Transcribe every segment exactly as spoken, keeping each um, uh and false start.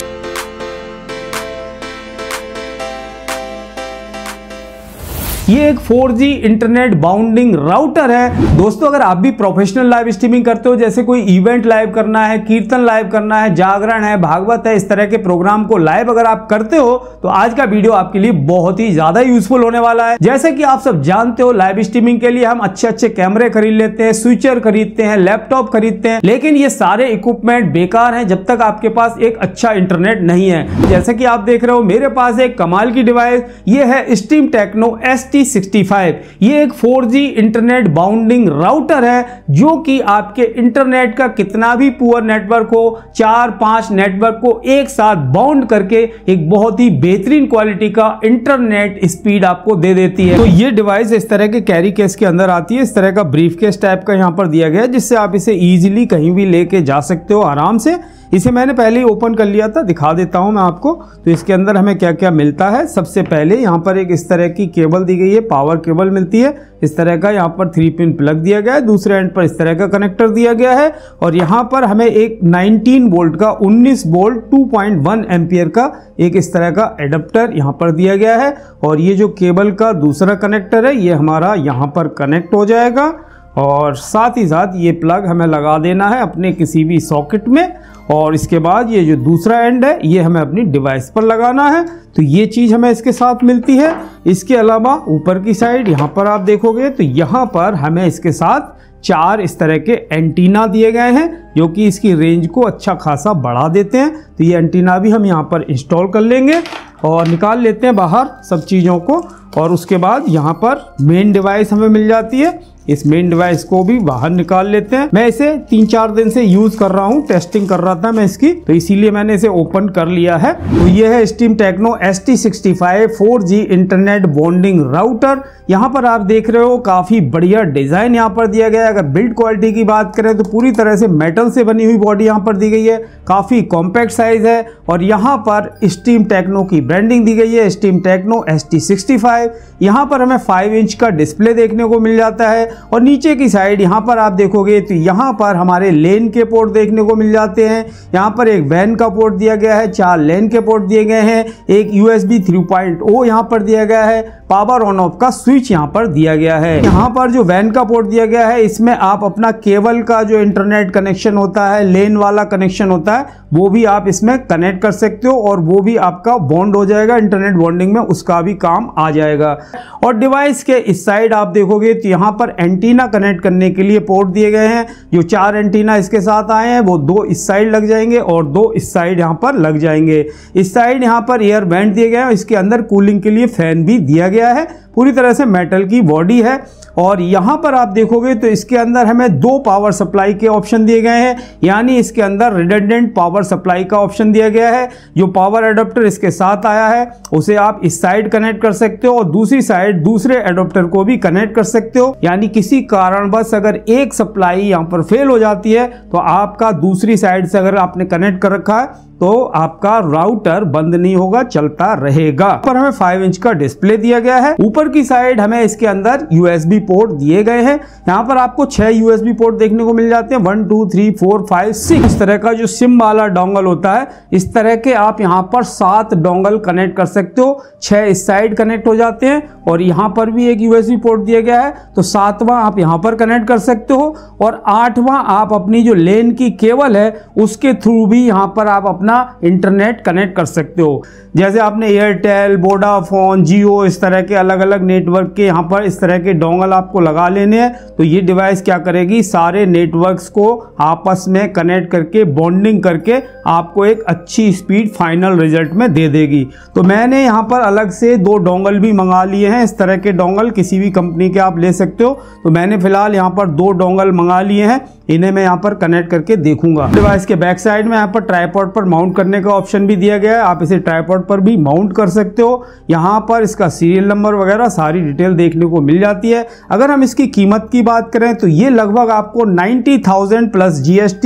ये एक four G internet bounding router है। दोस्तों, अगर आप भी प्रोफेशनल लाइव स्ट्रीमिंग करते हो, जैसे कोई इवेंट लाइव करना है, कीर्तन लाइव करना है, जागरण है, भागवत है, इस तरह के प्रोग्राम को लाइव अगर आप करते हो तो आज का वीडियो आपके लिए बहुत ही ज्यादा यूजफुल होने वाला है। जैसे कि आप सब जानते हो, लाइव स्ट्रीमिंग के लिए हम अच्छे अच्छे कैमरे खरीद लेते हैं, स्विचर खरीदते हैं, लैपटॉप खरीदते हैं, लेकिन ये सारे इक्विपमेंट बेकार हैं जब तक आपके पास एक अच्छा इंटरनेट नहीं है। जैसे कि आप देख रहे हो, मेरे पास एक कमाल की डिवाइस ये है Stream Techno S T sixty five. ये एक four G internet bounding router है जो कि आपके इंटरनेट का कितना भी पुअर नेटवर्क हो, चार पांच नेटवर्क को एक साथ बाउंड करके एक बहुत ही बेहतरीन क्वालिटी का इंटरनेट स्पीड आपको दे देती है। तो ये डिवाइस इस तरह के कैरी केस के अंदर आती है, इस तरह का ब्रीफ केस टाइप का यहां पर दिया गया है, जिससे आप इसे इजीली कहीं भी लेके जा सकते हो आराम से। इसे मैंने पहले ही ओपन कर लिया था, दिखा देता हूं मैं आपको। तो इसके अंदर हमें क्या क्या मिलता है। सबसे पहले यहां पर एक इस तरह की केबल दी गई है, पावर केबल मिलती है इस तरह का। यहां पर थ्री पिन प्लग दिया गया है, दूसरे एंड पर इस तरह का कनेक्टर दिया गया है, और यहां पर हमें एक नाइनटीन वोल्ट का उन्नीस volt two point one ampere का एक इस तरह का एडाप्टर यहां पर दिया गया है। और ये जो केबल का दूसरा कनेक्टर है ये हमारा यहां पर कनेक्ट हो जाएगा, और साथ ही साथ ये प्लग हमें लगा देना है अपने किसी भी सॉकेट में। और इसके बाद ये जो दूसरा एंड है ये हमें अपनी डिवाइस पर लगाना है। तो ये चीज़ हमें इसके साथ मिलती है। इसके अलावा ऊपर की साइड यहाँ पर आप देखोगे तो यहाँ पर हमें इसके साथ चार इस तरह के एंटीना दिए गए हैं जो कि इसकी रेंज को अच्छा खासा बढ़ा देते हैं। तो ये एंटीना भी हम यहाँ पर इंस्टॉल कर लेंगे और निकाल लेते हैं बाहर सब चीज़ों को। और उसके बाद यहाँ पर मेन डिवाइस हमें मिल जाती है, इस मेन डिवाइस को भी बाहर निकाल लेते हैं। मैं इसे तीन चार दिन से यूज कर रहा हूँ, टेस्टिंग कर रहा था मैं इसकी, तो इसीलिए मैंने इसे ओपन कर लिया है। तो ये है Stream Techno S T sixty five four G internet bonding router. यहाँ पर आप देख रहे हो काफी बढ़िया डिजाइन यहाँ पर दिया गया है। अगर बिल्ड क्वालिटी की बात करें तो पूरी तरह से मेटल से बनी हुई बॉडी यहाँ पर दी गई है, काफी कॉम्पैक्ट साइज है। और यहाँ पर स्ट्रीम टेक्नो की ब्रांडिंग दी गई है, Stream Techno S T sixty five. यहाँ पर हमें फाइव इंच का डिस्प्ले देखने को मिल जाता है। और नीचे की साइड यहाँ पर आप देखोगे तो यहाँ पर हमारे लेन के पोर्ट देखने को मिल जाते हैं। यहाँ पर एक वैन का पोर्ट दिया गया है, चार लेन के पोर्ट दिए गए हैं, एक यूएसबी थ्री पॉइंट ओ यहाँ पर दिया गया है, पावर ऑन ऑफ का स्विच यहाँ पर दिया गया है। यहाँ पर जो वैन का पोर्ट दिया गया है इसमें आप अपना केबल का जो इंटरनेट कनेक्शन होता है, लेन वाला कनेक्शन होता है, वो भी आप इसमें कनेक्ट कर सकते हो और वो भी आपका बॉन्ड हो जाएगा इंटरनेट बॉन्डिंग में, उसका भी काम आ जाएगा। और डिवाइस के इस साइड आप देखोगे तो यहाँ पर एंटीना कनेक्ट करने के लिए पोर्ट दिए गए हैं। जो चार एंटीना इसके साथ आए हैं वो दो इस साइड लग जाएंगे और दो इस साइड यहाँ पर लग जाएंगे। इस साइड यहाँ पर एयर वेंट दिए गए हैं, इसके अंदर कूलिंग के लिए फैन भी दिया गया है। पूरी तरह से मेटल की बॉडी है। और यहाँ पर आप देखोगे तो इसके अंदर हमें दो पावर सप्लाई के ऑप्शन दिए गए हैं, यानी इसके अंदर रिडंडेंट पावर सप्लाई का ऑप्शन दिया गया है। जो पावर एडाप्टर इसके साथ आया है उसे आप इस साइड कनेक्ट कर सकते हो और दूसरी साइड दूसरे एडाप्टर को भी कनेक्ट कर सकते हो। यानी किसी कारणवश अगर एक सप्लाई यहाँ पर फेल हो जाती है तो आपका दूसरी साइड से अगर आपने कनेक्ट कर रखा है तो आपका राउटर बंद नहीं होगा, चलता रहेगा। पर हमें फाइव इंच का डिस्प्ले दिया गया है। ऊपर की साइड हमें इसके अंदर यूएसबी पोर्ट दिए गए हैं। यहाँ पर आपको छह यूएसबी पोर्ट देखने को मिल जाते हैं, one two three four five six. इस तरह का जो सिम वाला डोंगल होता है इस तरह के आप यहाँ पर सात डोंगल कनेक्ट कर सकते हो। छह इस साइड कनेक्ट हो जाते हैं और यहाँ पर भी एक यूएसबी पोर्ट दिया गया है, तो सातवां आप यहाँ पर कनेक्ट कर सकते हो और आठवां आप अपनी जो लेन की केबल है उसके थ्रू भी यहाँ पर आप अपना इंटरनेट कनेक्ट कर सकते हो। जैसे आपने एयरटेल, वोडाफोन, जियो, इस तरह के अलग अलग नेटवर्क के यहाँ पर इस तरह के डोंगल आपको लगा लेने हैं, तो ये डिवाइस क्या करेगी, सारे नेटवर्क्स को आपस में कनेक्ट करके बॉन्डिंग करके आपको एक अच्छी स्पीड फाइनल रिजल्ट में दे देगी। तो मैंने यहाँ पर अलग से दो डोंगल भी मंगा लिए हैं। इस तरह के डोंगल किसी भी कंपनी के आप ले सकते हो, तो मैंने फिलहाल यहाँ पर दो डोंगल मंगा लिए हैं, इन्हें मैं यहाँ पर कनेक्ट करके देखूंगा। डिवाइस के बैक साइड में यहाँ पर ट्राइपॉड पर माउंट करने का ऑप्शन भी दिया गया है, आप इसे ट्राइपॉड पर भी माउंट कर सकते हो। यहाँ पर इसका सीरियल नंबर वगैरह सारी डिटेल देखने को मिल जाती है। अगर हम इसकी कीमत की बात करें तो ये लगभग आपको नाइन्टी थाउजेंड प्लस जीएसटी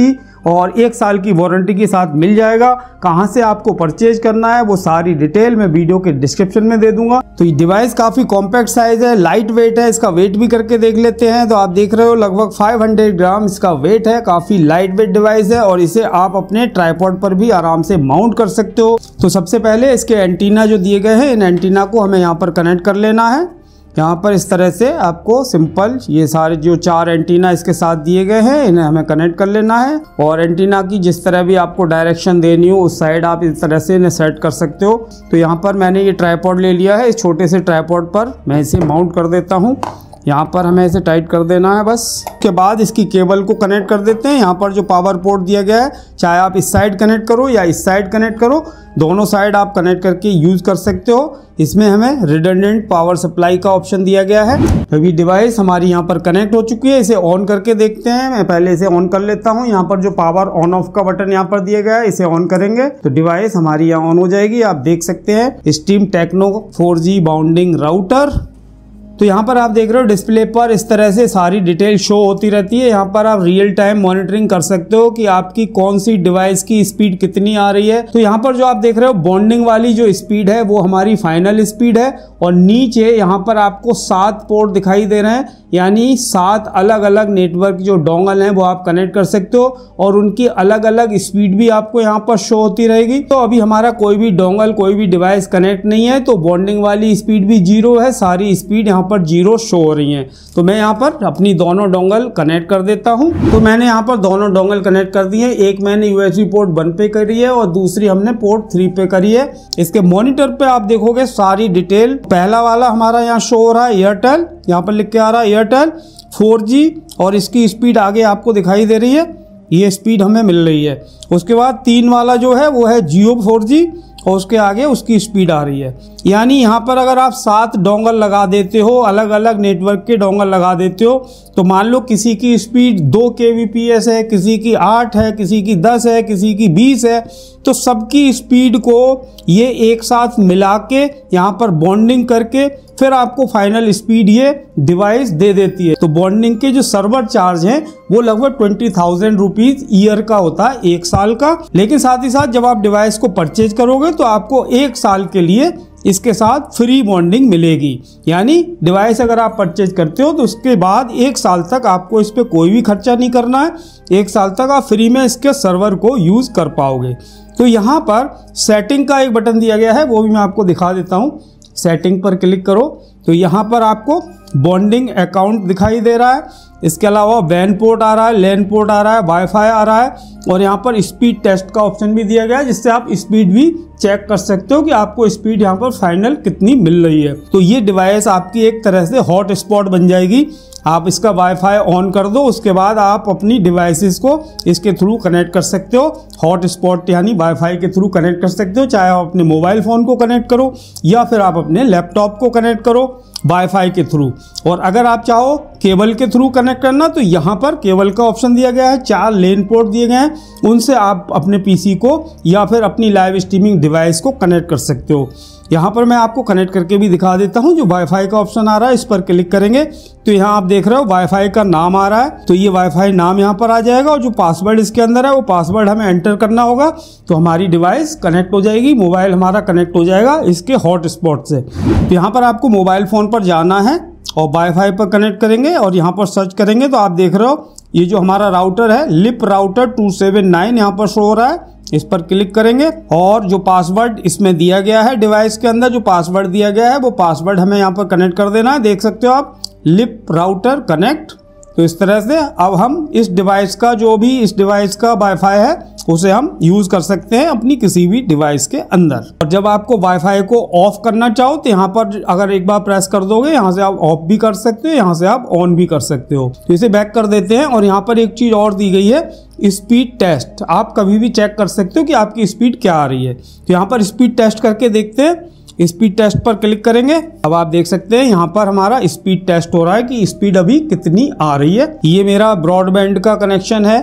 और एक साल की वारंटी के साथ मिल जाएगा। कहां से आपको परचेज करना है वो सारी डिटेल मैं वीडियो के डिस्क्रिप्शन में दे दूंगा। तो ये डिवाइस काफी कॉम्पैक्ट साइज है, लाइट वेट है। इसका वेट भी करके देख लेते हैं। तो आप देख रहे हो लगभग पाँच सौ ग्राम इसका वेट है। काफी लाइट वेट डिवाइस है और इसे आप अपने ट्राइपॉड पर भी आराम से माउंट कर सकते हो। तो सबसे पहले इसके एंटीना जो दिए गए हैं, इन एंटीना को हमें यहाँ पर कनेक्ट कर लेना है। यहाँ पर इस तरह से आपको सिंपल ये सारे जो चार एंटीना इसके साथ दिए गए हैं इन्हें हमें कनेक्ट कर लेना है। और एंटीना की जिस तरह भी आपको डायरेक्शन देनी हो उस साइड आप इस तरह से इन्हें सेट कर सकते हो। तो यहाँ पर मैंने ये ट्राइपॉड ले लिया है। इस छोटे से ट्राइपॉड पर मैं इसे माउंट कर देता हूँ। यहाँ पर हमें इसे टाइट कर देना है बस। उसके बाद इसकी केबल को कनेक्ट कर देते हैं। यहाँ पर जो पावर पोर्ट दिया गया है, चाहे आप इस साइड कनेक्ट करो या इस साइड कनेक्ट करो, दोनों साइड आप कनेक्ट करके यूज कर सकते हो। इसमें हमें रिडंडेंट पावर सप्लाई का ऑप्शन दिया गया है। अभी डिवाइस हमारी यहाँ पर कनेक्ट हो चुकी है। इसे ऑन करके देखते हैं। मैं पहले इसे ऑन कर लेता हूँ। यहाँ पर जो पावर ऑन ऑफ का बटन यहाँ पर दिया गया है, इसे ऑन करेंगे तो डिवाइस हमारी यहाँ ऑन हो जाएगी। आप देख सकते हैं Steam Techno four G bounding router. तो यहाँ पर आप देख रहे हो डिस्प्ले पर इस तरह से सारी डिटेल शो होती रहती है। यहाँ पर आप रियल टाइम मॉनिटरिंग कर सकते हो कि आपकी कौन सी डिवाइस की स्पीड कितनी आ रही है। तो यहाँ पर जो आप देख रहे हो बॉन्डिंग वाली जो स्पीड है वो हमारी फाइनल स्पीड है। और नीचे यहाँ पर आपको सात पोर्ट दिखाई दे रहे हैं, यानी सात अलग अलग नेटवर्क जो डोंगल हैं वो आप कनेक्ट कर सकते हो और उनकी अलग अलग स्पीड भी आपको यहाँ पर शो होती रहेगी। तो अभी हमारा कोई भी डोंगल कोई भी डिवाइस कनेक्ट नहीं है, तो बॉन्डिंग वाली स्पीड भी जीरो है, सारी स्पीड यहाँ पर जीरो शो हो रही है। तो मैं यहाँ पर अपनी दोनों डोंगल कनेक्ट कर देता हूँ। तो मैंने यहाँ पर दोनों डोंगल कनेक्ट कर दिए। एक मैंने यूएसबी पोर्ट वन पे करी है और दूसरी हमने पोर्ट थ्री पे करी है। इसके मॉनिटर पे आप देखोगे सारी डिटेल। पहला वाला हमारा यहाँ शो हो रहा है एयरटेल, यहाँ पर लिख के आ रहा है एयरटेल फोर जी और इसकी स्पीड आगे आपको दिखाई दे रही है, ये स्पीड हमें मिल रही है। उसके बाद तीन वाला जो है वो है जियो फोर जी और उसके आगे उसकी स्पीड आ रही है। यानी यहाँ पर अगर आप सात डोंगल लगा देते हो, अलग अलग नेटवर्क के डोंगल लगा देते हो, तो मान लो किसी की स्पीड दो के वी पी एस है, किसी की आठ है, किसी की दस है, किसी की बीस है, तो सबकी स्पीड को ये एक साथ मिला के यहाँ पर बॉन्डिंग करके फिर आपको फाइनल स्पीड ये डिवाइस दे देती है। तो बॉन्डिंग के जो सर्वर चार्ज हैं वो लगभग ट्वेंटी थाउजेंड रुपीज ईयर का होता है, एक साल का। लेकिन साथ ही साथ जब आप डिवाइस को परचेज करोगे तो आपको एक साल के लिए इसके साथ फ्री बॉन्डिंग मिलेगी। यानी डिवाइस अगर आप परचेज करते हो तो उसके बाद एक साल तक आपको इस पे कोई भी खर्चा नहीं करना है। एक साल तक आप फ्री में इसके सर्वर को यूज कर पाओगे। तो यहाँ पर सेटिंग का एक बटन दिया गया है, वो भी मैं आपको दिखा देता हूँ। सेटिंग पर क्लिक करो तो यहाँ पर आपको बॉन्डिंग अकाउंट दिखाई दे रहा है। इसके अलावा वैन पोर्ट आ रहा है, लैन पोर्ट आ रहा है, वाईफाई आ रहा है और यहाँ पर स्पीड टेस्ट का ऑप्शन भी दिया गया है, जिससे आप स्पीड भी चेक कर सकते हो कि आपको स्पीड यहाँ पर फाइनल कितनी मिल रही है। तो ये डिवाइस आपकी एक तरह से हॉट स्पॉट बन जाएगी। आप इसका वाईफाई ऑन कर दो, उसके बाद आप अपनी डिवाइसेस को इसके थ्रू कनेक्ट कर सकते हो। हॉट स्पॉट यानी वाईफाई के थ्रू कनेक्ट कर सकते हो, चाहे आप अपने मोबाइल फ़ोन को कनेक्ट करो या फिर आप अपने लैपटॉप को कनेक्ट करो वाईफाई के थ्रू। और अगर आप चाहो केबल के थ्रू कनेक्ट करना तो यहाँ पर केबल का ऑप्शन दिया गया है, चार लेन पोर्ट दिए गए हैं, उनसे आप अपने पीसी को या फिर अपनी लाइव स्ट्रीमिंग डिवाइस को कनेक्ट कर सकते हो। यहाँ पर मैं आपको कनेक्ट करके भी दिखा देता हूँ। जो वाईफाई का ऑप्शन आ रहा है इस पर क्लिक करेंगे तो यहाँ आप देख रहे हो वाईफाई का नाम आ रहा है, तो ये वाईफाई नाम यहाँ पर आ जाएगा और जो पासवर्ड इसके अंदर है वो पासवर्ड हमें एंटर करना होगा। तो हमारी डिवाइस कनेक्ट हो जाएगी, मोबाइल हमारा कनेक्ट हो जाएगा इसके हॉट स्पॉट से। तो यहाँ पर आपको मोबाइल फ़ोन पर जाना है और वाईफाई पर कनेक्ट करेंगे और यहाँ पर सर्च करेंगे तो आप देख रहे हो ये जो हमारा राउटर है लिप राउटर टू सेवन नाइन यहाँ पर शो हो रहा है। इस पर क्लिक करेंगे और जो पासवर्ड इसमें दिया गया है डिवाइस के अंदर, जो पासवर्ड दिया गया है वो पासवर्ड हमें यहाँ पर कनेक्ट कर देना है। देख सकते हो आप लिप राउटर कनेक्ट। तो इस तरह से अब हम इस डिवाइस का जो भी इस डिवाइस का वाईफाई है उसे हम यूज कर सकते हैं अपनी किसी भी डिवाइस के अंदर। और जब आपको वाईफाई को ऑफ करना चाहो तो यहाँ पर अगर एक बार प्रेस कर दोगे यहाँ से आप ऑफ भी कर सकते हो, यहाँ से आप ऑन भी कर सकते हो। तो इसे बैक कर देते हैं और यहाँ पर एक चीज और दी गई है स्पीड टेस्ट। आप कभी भी चेक कर सकते हो कि आपकी स्पीड क्या आ रही है। तो यहाँ पर स्पीड टेस्ट करके देखते हैं। स्पीड टेस्ट पर क्लिक करेंगे। अब आप देख सकते हैं यहाँ पर हमारा स्पीड टेस्ट हो रहा है कि स्पीड अभी कितनी आ रही है। ये मेरा ब्रॉडबैंड का कनेक्शन है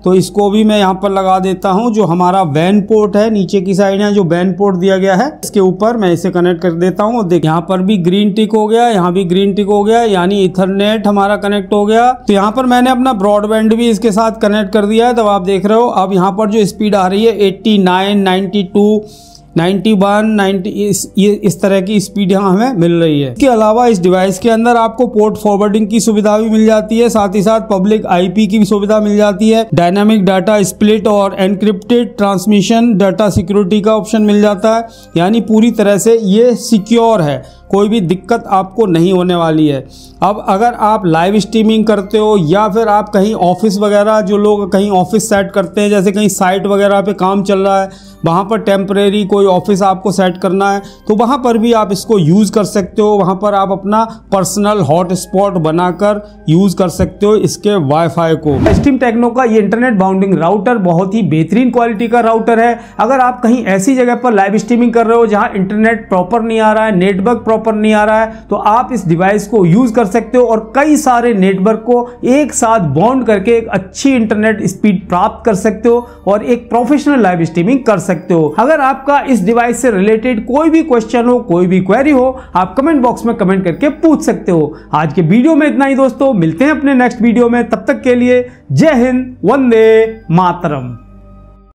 तो इसको भी मैं यहाँ पर लगा देता हूँ। जो हमारा वैन पोर्ट है नीचे की साइड है, जो वैन पोर्ट दिया गया है इसके ऊपर मैं इसे कनेक्ट कर देता हूँ। देख यहाँ पर भी ग्रीन टिक हो गया, यहाँ भी ग्रीन टिक हो गया, यानी इथरनेट हमारा कनेक्ट हो गया। तो यहाँ पर मैंने अपना ब्रॉडबैंड भी इसके साथ कनेक्ट कर दिया है। तब आप देख रहे हो अब यहाँ पर जो स्पीड आ रही है eighty nine, ninety two, ninety one, ninety इस ये इस तरह की स्पीड यहाँ हमें मिल रही है। इसके अलावा इस डिवाइस के अंदर आपको पोर्ट फॉरवर्डिंग की सुविधा भी मिल जाती है, साथ ही साथ पब्लिक आईपी की भी सुविधा मिल जाती है, डायनामिक डाटा स्प्लिट और एनक्रिप्टेड ट्रांसमिशन, डाटा सिक्योरिटी का ऑप्शन मिल जाता है। यानी पूरी तरह से ये सिक्योर है, कोई भी दिक्कत आपको नहीं होने वाली है। अब अगर आप लाइव स्ट्रीमिंग करते हो या फिर आप कहीं ऑफिस वगैरह, जो लोग कहीं ऑफिस सेट करते हैं, जैसे कहीं साइट वगैरह पे काम चल रहा है, वहाँ पर टेम्परेरी कोई ऑफिस आपको सेट करना है, तो वहाँ पर भी आप इसको यूज़ कर सकते हो। वहाँ पर आप अपना पर्सनल हॉटस्पॉट बनाकर यूज़ कर सकते हो इसके वाईफाई को। एस्टीम टेक्नो का ये इंटरनेट बाउंडिंग राउटर बहुत ही बेहतरीन क्वालिटी का राउटर है। अगर आप कहीं ऐसी जगह पर लाइव स्ट्रीमिंग कर रहे हो जहाँ इंटरनेट प्रॉपर नहीं आ रहा है, नेटवर्क प्रॉपर नहीं आ रहा है, तो आप इस डिवाइस को यूज कर सकते हो और कई सारे नेटवर्क को एक साथ बॉन्ड करके एक अच्छी इंटरनेट स्पीड प्राप्त कर सकते हो और एक प्रोफेशनल लाइव स्ट्रीमिंग कर सकते हो। अगर आपका इस डिवाइस से रिलेटेड कोई भी क्वेश्चन हो, कोई भी क्वेरी हो, आप कमेंट बॉक्स में कमेंट करके पूछ सकते हो। आज के वीडियो में इतना ही दोस्तों, मिलते हैं अपने नेक्स्ट वीडियो में। तब तक के लिए जय हिंद, वंदे मातरम।